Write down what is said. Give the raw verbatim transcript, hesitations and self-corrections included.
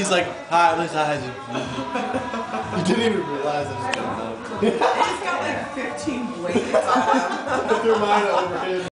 He's like, hi, at least I had you. You didn't even realize I just jumped up. He's got like fifteen blades on him. I threw mine over his.